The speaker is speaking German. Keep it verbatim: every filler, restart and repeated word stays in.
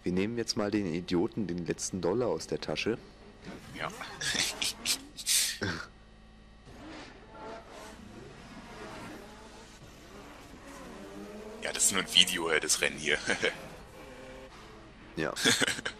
Wir nehmen jetzt mal den Idioten den letzten Dollar aus der Tasche. Ja. Ja, das ist nur ein Video, das Rennen hier. Ja.